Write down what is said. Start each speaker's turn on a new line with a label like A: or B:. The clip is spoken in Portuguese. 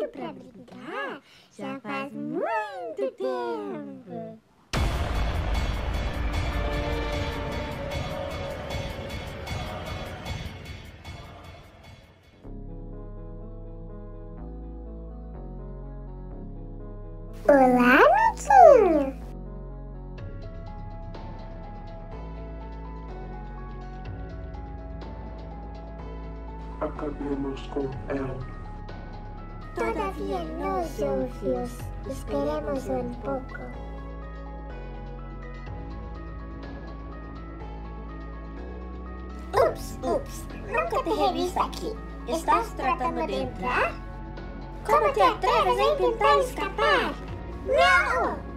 A: pra brincar já faz muito tempo.
B: Olá, amiguinho!
C: Acabemos com ela.
B: Todavia nos ouvios, esperemos um pouco.
A: Ups, nunca te revisto aqui. Estás tratando de entrar? Como te atrevas a tentar escapar?
B: Não!